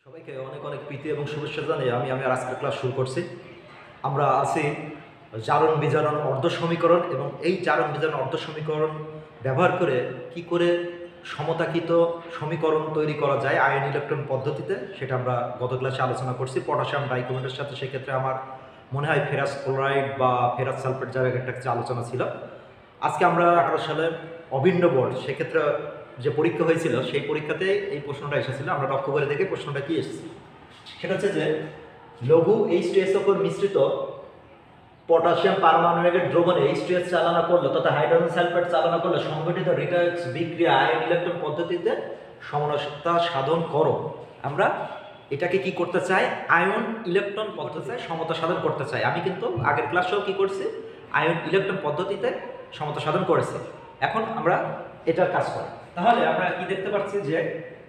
সবাইকে অনেক অনেক প্রীতি এবং শুভেচ্ছা জানিয়ে আমি আমার আজকের ক্লাস শুরু করছি। আমরা আছি জারণ বিজারণ অর্ধ সমীকরণ এবং এই জারণ বিজারণ অর্ধ সমীকরণ ব্যবহার করে কি করে সমতাকৃত সমীকরণ তৈরি করা যায় আয়ন ইলেকট্রন পদ্ধতিতে, সেটা আমরা গত ক্লাসে আলোচনা করছি পটাশিয়াম ডাইক্রোমেটের সাথে। সেক্ষেত্রে আমার মনে হয় ফেরাস ক্লোরাইড বা ফেরাস সালফেট যার একটা কিছু আলোচনা ছিল। আজকে আমরা 18 সালে অভিন্ন বোর্ড, সেক্ষেত্রে যে পরীক্ষা হয়েছিল সেই পরীক্ষাতে এই প্রশ্নটা এসেছিল। আমরা লক্ষ্য করে দেখে প্রশ্নটা কি এসেছে, সেটা হচ্ছে যে লঘু H2SO উপর মিশ্রিত পটাশিয়াম পারমাণবিক দ্রবণে H2S চালনা করলে তথা হাইড্রোজেন সালফেট চালনা করলে সংঘটিত রিডক্স বিক্রিয়া আয়ন ইলেকট্রন পদ্ধতিতে সমতা সাধন করো। আমরা এটাকে কি করতে চাই? আয়ন ইলেকট্রন পদ্ধতিতে সমতা সাধন করতে চাই। আমি কিন্তু আগের ক্লাসেও কি করছি, আয়ন ইলেকট্রন পদ্ধতিতে সমতা সাধন করেছি। এখন আমরা এটার কাজ করি। তাহলে আমরা কি দেখতে পাচ্ছি যে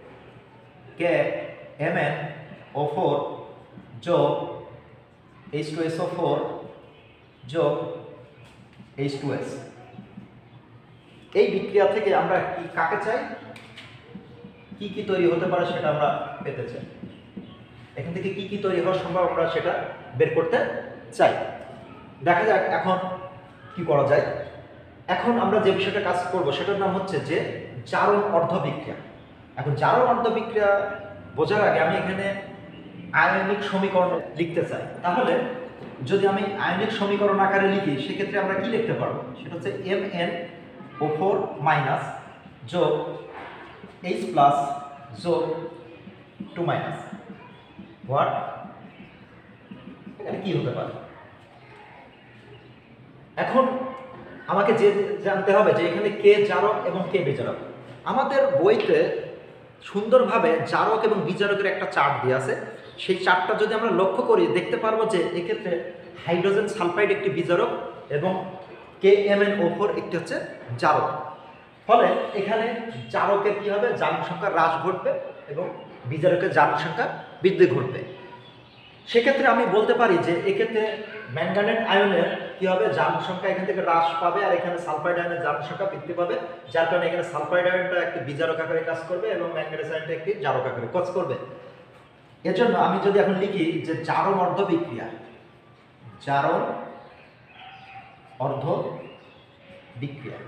KMnO4 যোগ H2SO4 যোগ H2S, এই বিক্রিয়া থেকে আমরা কি কাকে চাই, কি তৈরি হতে পারে সেটা আমরা পেতে চাই। এখান থেকে কি তৈরি হওয়া সম্ভব আমরা সেটা বের করতে চাই। দেখা যাক এখন কি করা যায়। এখন আমরা যে বিষয়টা কাজ করব সেটার নাম হচ্ছে যে জারণ অর্ধ বিক্রিয়া। এখন জারণ অর্ধ বিক্রিয়া বোঝার আগে আমি এখানে আয়নিক সমীকরণ লিখতে চাই। তাহলে যদি আমি আয়নিক সমীকরণ আকারে লিখি সেক্ষেত্রে আমরা কি লিখতে পারবো, সেটা হচ্ছে MnO4 মাইনাস যোগ H প্লাস যোগ 2 মাইনাস হোয়াট, এখানে কি হতে পারে। এখন আমাকে যে জানতে হবে যে এখানে কে জারক এবং কে বিজারক। আমাদের বইতে সুন্দরভাবে জারক এবং বিজারকের একটা চার্ট দিয়ে আছে। সেই চার্টটা যদি আমরা লক্ষ্য করি দেখতে পারবো যে এক্ষেত্রে হাইড্রোজেন সালফাইড একটি বিজারক এবং KMnO4 একটি হচ্ছে জারক। ফলে এখানে জারকের কি হবে, জারক সংখ্যা হ্রাস ঘটবে এবং বিজারকের জারক সংখ্যা বৃদ্ধি ঘটবে। সেক্ষেত্রে আমি বলতে পারি যে এক্ষেত্রে ম্যাঙ্গানেট আয়নের কি হবে, জারক সংখ্যা এখান থেকে হ্রাস পাবে আর এখানে সালফাইড আয়নের জারক সংখ্যা বৃদ্ধি পাবে, যার কারণে এখানে সালফাইড আয়নটা একটি বিজারক আকারে কাজ করবে এবং ম্যাঙ্গানেট আয়নটা একটি জারক আকারে কাজ করবে। এজন্য আমি যদি এখন লিখি যে জারণ অর্ধ বিক্রিয়া, জারণ অর্ধ বিক্রিয়া,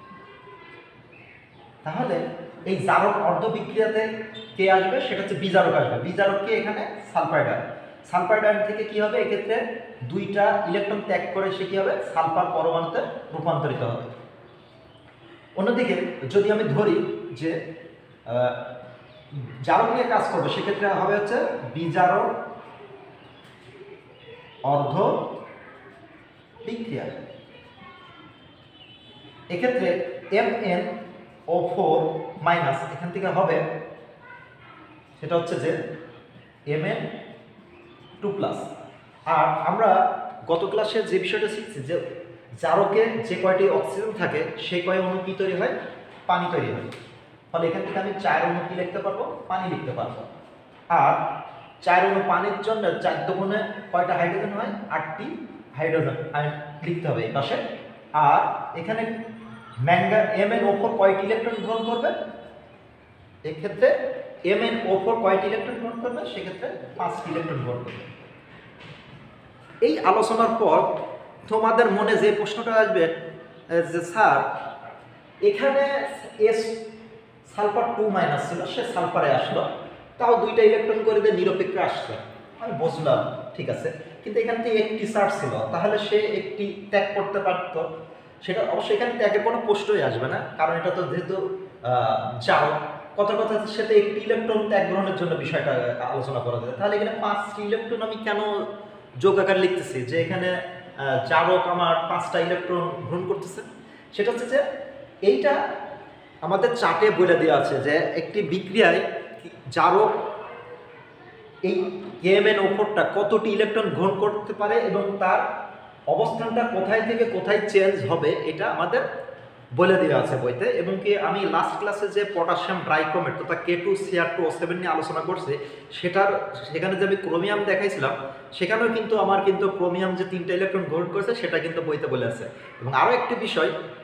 তাহলে এই জারণ অর্ধ বিক্রিয়াতে কে আসবে, সেটা হচ্ছে বিজারক আসবে। বিজারক কে এখানে সালফাইড আয়ন। সালফাইড আয়ন থেকে কি হবে, এক্ষেত্রে দুইটা ইলেকট্রন ত্যাগ করে সে কি হবে, সালফার পরমাণুতে রূপান্তরিত হবে। অন্যদিকে যদি আমি ধরি যে জারক নিয়ে কাজ করবে সেক্ষেত্রে হবে হচ্ছে বিজারক অর্ধ বিক্রিয়া। এক্ষেত্রে MnO4 মাইনাস এখান থেকে হবে সেটা হচ্ছে যে Mn2 প্লাস। আর আমরা গত ক্লাসে যে বিষয়টা শিখছি যে জারকে যে কয়টি অক্সিজেন থাকে সেই কয় অণু কি তৈরি হয়, পানি তৈরি হয়। ফলে এখান থেকে আমি 4 অণু কি লিখতে পারবো, পানি লিখতে পারবো। আর 4 অণু পানির জন্য 4 দুগুণে কয়টা হাইড্রোজেন হয়, 8টি হাইড্রোজেন লিখতে হবে এই পাশে। আর এখানে MnO4 কয়টি ইলেকট্রন গ্রহণ করবে, এক্ষেত্রে MnO4 কয়টি ইলেকট্রন গ্রহণ করবে, সেক্ষেত্রে 5টি ইলেকট্রন গ্রহণ করবে। এই আলোচনার পর তোমাদের মনে যে প্রশ্নটা আসবে যে স্যার এখানে S সালফার 2 মাইনাস ছিল, সে সালফারে আসলো, তাও দুইটা ইলেকট্রন করে দিয়ে নিরপেক্ষে আসছে, আমি বুঝলাম ঠিক আছে, কিন্তু এখান থেকে একটি চার্জ ছিল, তাহলে সে একটি ত্যাগ করতে পারত। সেটা অবশ্যই এখানে ত্যাগের কোনো প্রশ্নই আসবে না, কারণ এটা তো যেহেতু জারক, কথার সাথে একটি ইলেকট্রন ত্যাগ গ্রহণের জন্য বিষয়টা আলোচনা করা যায়। তাহলে এখানে 5টি ইলেকট্রন আমি কেন যোগ আকারে লিখতেছি যে এখানে জারক আমার 5টা ইলেকট্রন গ্রহণ করতেছে, সেটা হচ্ছে যে এইটা আমাদের চার্টে বলে দেওয়া আছে যে একটি বিক্রিয়ায় জারক এই KMnO4টা কতটি ইলেকট্রন গ্রহণ করতে পারে এবং তার অবস্থানটা কোথায় থেকে কোথায় চেঞ্জ হবে এটা আমাদের বলে দেওয়া আছে বইতে। এবং কি আমি লাস্ট ক্লাসে যে পটাশিয়াম ডাইক্রোমেট তথা K2Cr2O7 নিয়ে আলোচনা করছি সেখানে যে আমি ক্রোমিয়াম দেখাইছিলাম, সেখানেও কিন্তু আমার কিন্তু ক্রোমিয়াম যে 3টা ইলেকট্রন গ্রহণ করেছে সেটা কিন্তু বইতে বলে আছে। এবং আরও একটি বিষয়,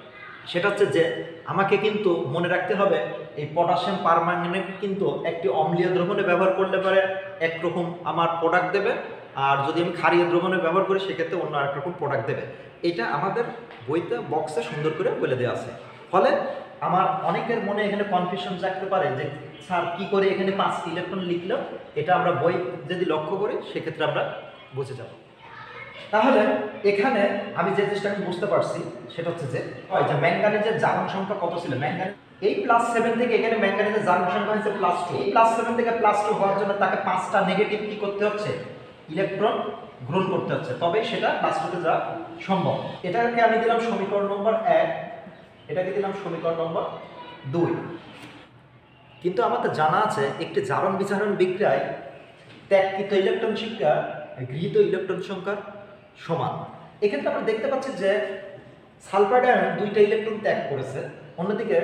সেটা হচ্ছে যে আমাকে কিন্তু মনে রাখতে হবে এই পটাশিয়াম পারম্যাঙ্গানেট কিন্তু একটি অম্লীয় দ্রবণে ব্যবহার করলে পরে একরকম আমার প্রোডাক্ট দেবে, আর যদি আমি ক্ষারীয় দ্রবণে ব্যবহার করি সেক্ষেত্রে অন্য আরেক রকম প্রোডাক্ট দেবে। এটা আমাদের বইতে বক্সে সুন্দর করে বলে দেওয়া আছে। ফলে আমার অনেকের মনে এখানে কনফিউশন জাগতে পারে যে স্যার কী করে এখানে 5টি ইলেকট্রন লিখলো, এটা আমরা বই যদি লক্ষ্য করি সেক্ষেত্রে আমরা বুঝে যাব। তাহলে এখানে আমি যে জিনিসটা আমি বুঝতে পারছি সেটা হচ্ছে যে ম্যাঙ্গানিজের জারণ সংখ্যা কত ছিল। ম্যাঙ্গানিজ এই +7 থেকে এখানে ম্যাঙ্গানিজের জারণ সংখ্যা হচ্ছে +2। এই +7 থেকে +2 হওয়ার জন্য তাকে 5টা নেগেটিভ কি করতে হচ্ছে, ইলেকট্রন গ্রহণ করতে হচ্ছে, তবেই সেটা +2 তে যাওয়া সম্ভব। এটাকে আমি দিলাম সমীকরণ নম্বর 1, এটাকে দিলাম সমীকরণ নম্বর 2। কিন্তু আমাদের জানা আছে একটি জারণ বিজারণ বিক্রিয়ায় ত্যাগকৃত ইলেকট্রন সংখ্যা গৃহীত ইলেকট্রন সংখ্যার সমান। এক্ষেত্রে আমরা দেখতে পাচ্ছি যে সালফাইড আয়ন 2টা ইলেকট্রন ত্যাগ করেছে, অন্যদিকে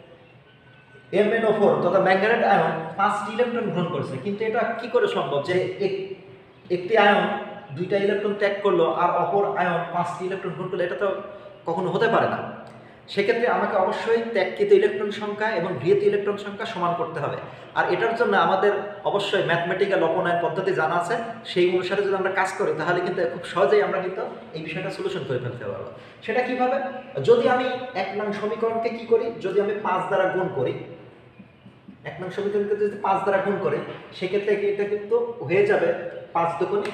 MnO4 তথা ম্যাঙ্গানেট আয়ন 5টি ইলেকট্রন গ্রহণ করেছে। কিন্তু এটা কি করে সম্ভব যে একটি আয়ন 2টা ইলেকট্রন ত্যাগ করলো আর অপর আয়ন 5টি ইলেকট্রন গ্রহণ করলো? এটা তো কখনো হতে পারে না। সেক্ষেত্রে আমাকে অবশ্যই ত্যাগকৃত ইলেকট্রন সংখ্যা এবং গৃহীত ইলেকট্রন সংখ্যা সমান করতে হবে। আর এটার জন্য আমাদের অবশ্যই ম্যাথমেটিক্যাল অপনয়ন পদ্ধতি জানা আছে, সেই অনুসারে যদি আমরা কাজ করি তাহলে কিন্তু খুব সহজেই আমরা কিন্তু এই বিষয়টা সলিউশন করে ফেলতে পারবো। সেটা কিভাবে? যদি আমি 1 নং সমীকরণকে কি করি, যদি আমি 5 দ্বারা গুণ করি, 1 নং সমীকরণকে যদি 5 দ্বারা গুণ করি সেক্ষেত্রে এটা কিন্তু হয়ে যাবে 5 দুগুণে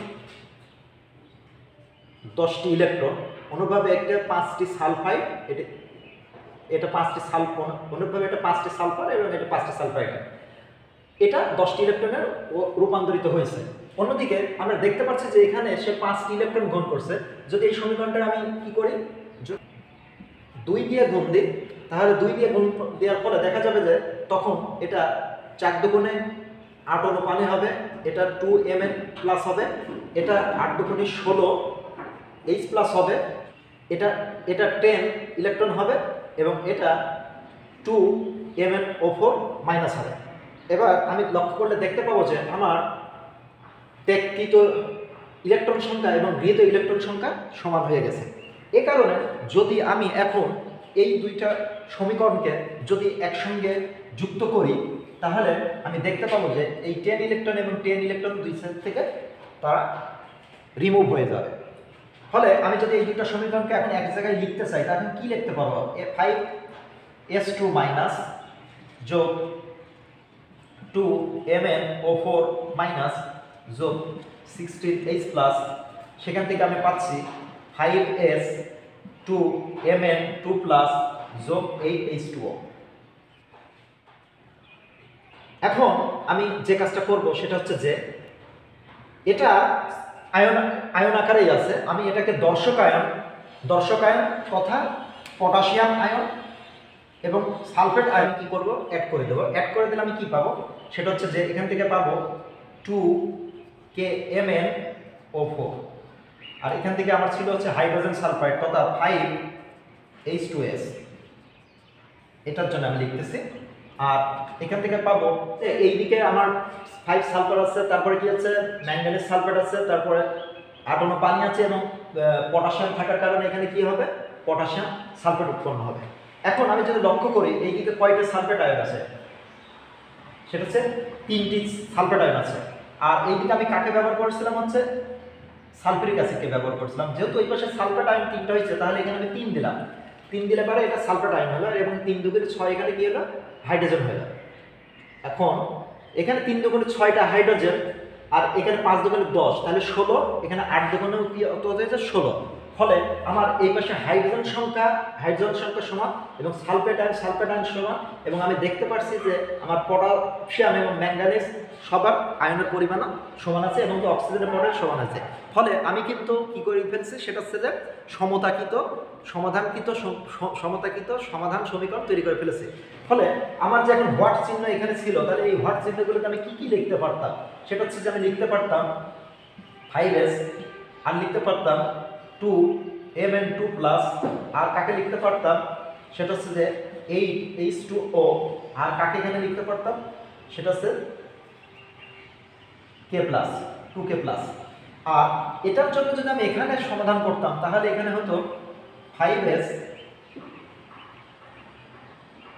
10টি ইলেকট্রন। অনুভাবে একটা 5টি সালফাইড, এটা 5টি সালফার, অনুভাবে এটা 5টি সালফার এবং এটা 5টি সালফাইড, এটা 10টি ইলেকট্রনের রূপান্তরিত হয়েছে। অন্যদিকে আমরা দেখতে পাচ্ছি যে এখানে সে 5টি ইলেকট্রন গ্রহণ করছে। যদি এই সমীকরণটা আমি কি করি, 2 দিয়ে গুণ দিই, তাহলে 2 দিয়ে গুণ দেওয়ার ফলে দেখা যাবে যে তখন এটা 4 দুগুণে 8 অনু পানি হবে, এটা 2Mn প্লাস হবে, এটা 8 দুগুণে 16 H প্লাস হবে, এটা 10 ইলেকট্রন হবে এবং এটা 2MnO4 মাইনাস হবে। এবার আমি লক্ষ্য করলে দেখতে পাবো যে আমার ত্যাগকৃত ইলেকট্রন সংখ্যা এবং গৃহীত ইলেকট্রন সংখ্যা সমান হয়ে গেছে। এ কারণে যদি আমি এখন এই 2টা সমীকরণকে যদি একসঙ্গে যুক্ত করি তাহলে আমি দেখতে পাবো যে এই 10 ইলেকট্রন এবং 10 ইলেকট্রন দুই সাইড থেকে তারা রিমুভ হয়ে যাবে। ফলে আমি যদি এই 2টা সমীকরণকে এখন এক জায়গায় লিখতে চাই তাহলে কি লিখতে পারবো, 5s2 মাইনাস যোগ 2MnO4 মাইনাস যোগ 16H প্লাস, সেখান থেকে আমি পাচ্ছি 5s2Mn2 প্লাস যোগ 8H2O। এখন আমি যে কাজটা করব সেটা হচ্ছে যে এটা আয়ন আকারেই আছে, আমি এটাকে দর্শক আয়ন তথা পটাশিয়াম আয়ন এবং সালফেট আয়ন কি করব, অ্যাড করে দেবো। অ্যাড করে দিলে আমি কি পাবো, সেটা হচ্ছে যে এখান থেকে পাবো 2KMnO4, আর এখান থেকে আমার ছিল হচ্ছে হাইড্রোজেন সালফাইড তথা 5H2S, এটার জন্য আমি লিখতেছি। আর এখান থেকে পাবো এইদিকে আমার 5 সালফার আছে, তারপরে কি আছে ম্যাঙ্গানিজ সালফেট আছে, তারপরে 8 অনু পানি আছে এবং পটাশিয়াম থাকার কারণে এখানে কি হবে, পটাশিয়াম সালফেট উৎপন্ন হবে। এখন আমি যদি লক্ষ্য করি এইদিকে কয়টা সালফেট আয়ন আছে, সেটা হচ্ছে 3টি সালফেট আয়ন আছে। আর এইদিকে আমি কাকে ব্যবহার করেছিলাম, হচ্ছে সালফিউরিক অ্যাসিডকে ব্যবহার করেছিলাম। যেহেতু এই পাশে সালফেট আয়ন 3টা হয়েছে তাহলে এখানে আমি 3 দিলাম, 3 দিলে পরে এটা সালফেট আয়ন হলো এবং 3 দুগুণে 6, এখানে কি হলো, হাইড্রোজেন হয়ে গেল। এখন এখানে 3 দুগুণে 6টা হাইড্রোজেন আর এখানে 5 দুগুণে 10, তাহলে 16, এখানে 8 দুগুণেও কি হয়েছে 16। ফলে আমার এই পাশে হাইড্রোজেন সংখ্যা সমান এবং সালফেট আয়ন সমান, এবং আমি দেখতে পাচ্ছি যে আমার পটাশিয়াম এবং ম্যাঙ্গানিজ সবার আয়নের পরিমাণও সমান আছে এবং অক্সিজেনের পরিমাণ সমান আছে। ফলে আমি কিন্তু কি করে ফেলছি, সেটা হচ্ছে যে সমতাকৃত সমাধান সমীকরণ তৈরি করে ফেলেছি। ফলে আমার যে এখন হোয়াট চিহ্ন এখানে ছিল, তাহলে এই হোয়াট চিহ্নগুলোকে আমি কি লিখতে পারতাম, সেটা হচ্ছে যে আমি লিখতে পারতাম 5s, আর লিখতে পারতাম 2Mn2 প্লাস, আর কাকে লিখতে পারতাম সেটা হচ্ছে যে 8H2O, আর কাকে এখানে লিখতে পারতাম সেটা হচ্ছে K প্লাস, 2K প্লাস। আর এটার জন্য যদি আমি এখানে সমাধান করতাম তাহলে এখানে হতো 5s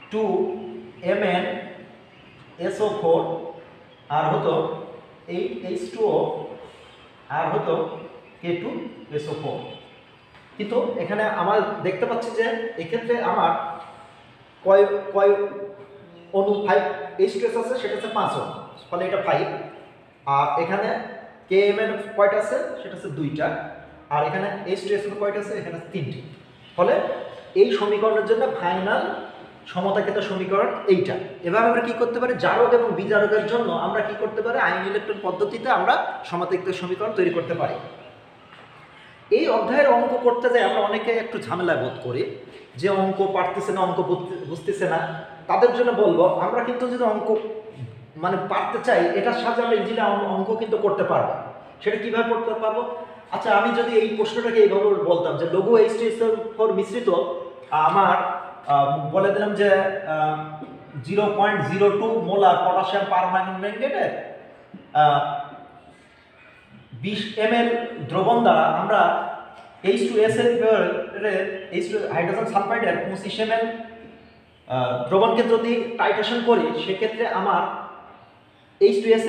2MnSO4 আর হতো 8H2O আর হতো K2SO4। কিন্তু এখানে আমার দেখতে পাচ্ছি যে এক্ষেত্রে আমার কয় কয় অনু 5H2S আছে, সেটা হচ্ছে 5 অনু, ফলে এটা 5। আর এখানে KMn কয়টা আছে, সেটা হচ্ছে 2টা। আর এখানে H2SO কয়টা আছে, এখানে 3টি। ফলে এই সমীকরণের জন্য ফাইনাল সমতাকৃত সমীকরণ এইটা। এভাবে আমরা কি করতে পারি, জারক এবং বিজারকের জন্য আমরা কি করতে পারি, আয়ন ইলেকট্রন পদ্ধতিতে আমরা সমতাকৃত সমীকরণ তৈরি করতে পারি। এই অধ্যায়ের অঙ্ক করতে যাই আমরা অনেকে একটু ঝামেলা বোধ করি, যে অঙ্ক পারতেছে না, অঙ্ক বুঝতেছে না। তাদের জন্য বলবো, আমরা কিন্তু যদি অঙ্ক মানে পারতে চাই, এটার সাথে আমরা ইজিলি অঙ্ক কিন্তু করতে পারবো। সেটা কিভাবে করতে পারবো? আচ্ছা, আমি যদি এই প্রশ্নটাকে এইভাবে বলতাম যে লঘু H2SO4 মিশ্রিত আমার বলে দিলাম যে 0.02 মোলার পটাশিয়াম পারম্যাঙ্গনেটে 20 ml দ্রবণ দ্বারা আমরা H2S এর হাইড্রোজেন সালফাইডের 25 ml দ্রবণকে যদি টাইট্রেশন করি, সেক্ষেত্রে আমার H2S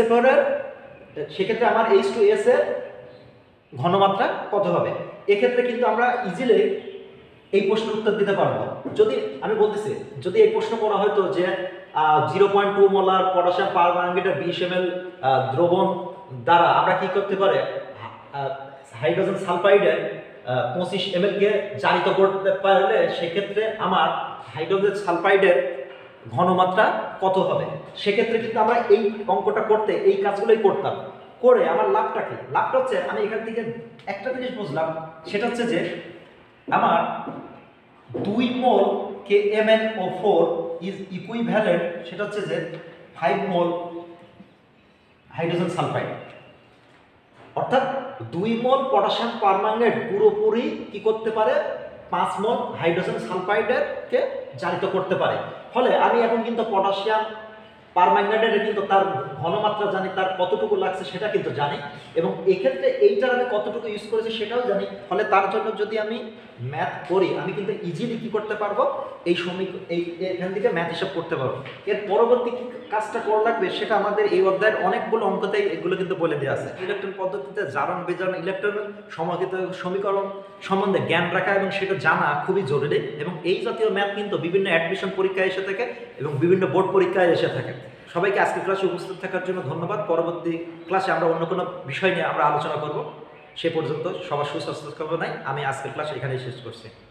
এর ঘনমাত্রা কত হবে? এক্ষেত্রে কিন্তু আমরা ইজিলি এই প্রশ্নের উত্তর দিতে পারবো। যদি আমি বলতেছি, যদি এই প্রশ্ন করা হয়তো যে 0.2 মোলার পটাশিয়াম পারম্যাঙ্গনেটের 20 ml দ্রবণ দ্বারা আমরা কি করতে পারি, হাইড্রোজেন সালফাইডের 25 ml কে জারিত করতে পারলে, সেক্ষেত্রে আমার হাইড্রোজেন সালফাইডের ঘনমাত্রা কত হবে? সেক্ষেত্রে কিন্তু আমরা এই অঙ্কটা করতে এই কাজগুলোই করতাম। করে আমার লাভটা কি? লাভটা হচ্ছে, আমি এখান থেকে একটা জিনিস বুঝলাম, সেটা হচ্ছে যে আমার 2 মোল KMnO4 ইজ ইকুইভ্যালেন্ট, সেটা হচ্ছে যে 5 মোল হাইড্রোজেন সালফাইড। অর্থাৎ 2 মোল পটাশিয়াম পারম্যাঙ্গনেট পুরোপুরি কি করতে পারে, 5 মোল হাইড্রোজেন সালফাইডকে জারিত করতে পারে। ফলে আমি এখন কিন্তু পটাশিয়াম পারম্যাঙ্গনেটের কিন্তু তার ঘনমাত্রা জানি, তার কতটুকু লাগছে সেটা কিন্তু জানি, এবং এক্ষেত্রে এইটার আমি কতটুকু ইউজ করেছি সেটাও জানি। ফলে তার জন্য যদি আমি ম্যাথ করি, আমি কিন্তু ইজিলি কি করতে পারবো, এই এখান থেকে ম্যাথ হিসাব করতে পারবো। এর পরবর্তী কি কাজটা করা লাগবে, সেটা আমাদের এই অধ্যায়ের অনেকগুলো অঙ্কতেই এগুলো কিন্তু বলে দেওয়া আছে। ইলেকট্রন পদ্ধতিতে জারণ বিজারণ ইলেকট্রন সমকৃত সমীকরণ সম্বন্ধে জ্ঞান রাখা এবং সেটা জানা খুবই জরুরি। এবং এই জাতীয় ম্যাথ কিন্তু বিভিন্ন অ্যাডমিশন পরীক্ষায় এসে থাকে এবং বিভিন্ন বোর্ড পরীক্ষায় এসে থাকে। সবাইকে আজকের ক্লাসে উপস্থিত থাকার জন্য ধন্যবাদ। পরবর্তী ক্লাসে আমরা অন্য কোনো বিষয় নিয়ে আমরা আলোচনা করব। সে পর্যন্ত সবার সুস্বাস্থ্য কামনায় আমি আজকের ক্লাস এখানেই শেষ করছি।